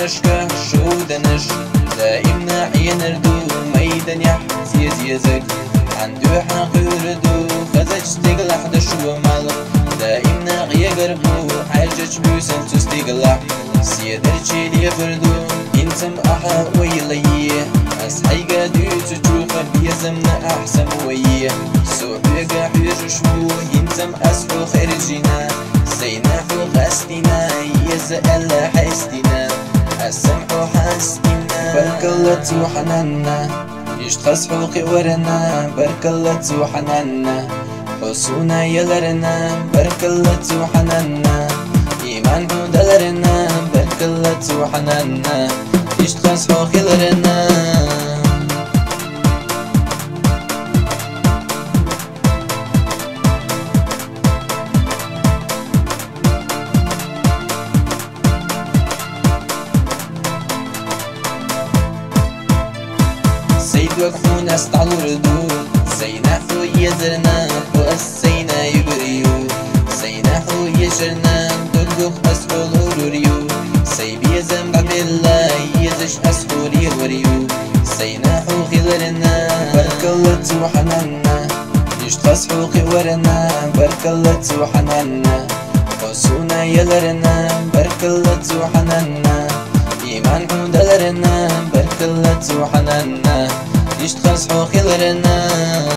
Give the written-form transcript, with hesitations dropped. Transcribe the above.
بشكه شو دنش دائمنا ينردو ميدان يحزيز يزك عنده حقيردو خزج استقلح دشو مالك دائمنا يقربو حاجج بيوسن تستقلح سيدر تشيلي فردو انتم احا ويليه أصحي قادو تشوفه بيزمنا احسن ويه سوحيقا حيرشبو انتم اسحو خرجنا زينحو غسلنا يزأل حسدنا السمح حسدنا بارك الله وحننا يشتخص حوقي ورنا بارك الله وحننا حسونا يلرنا بارك الله وحننا إيمان دلرنا بارك الله وحننا يشتخص حوقي لرنا سيد وقفونا استعلو ردود زينحو يزرنا وأسينا يبريو زينحو يجرنا دلوخ أسفل وريو سيبي زنب بالله يزش أسفل يوريو زينحو خلرنا بارك الله وحننا يشتخص حوقي ورنا بارك الله وحننا حسونا يلرنا بارك الله وحننا إيمان دلرنا بارك الله وحننا يشتخص حوقي لرنا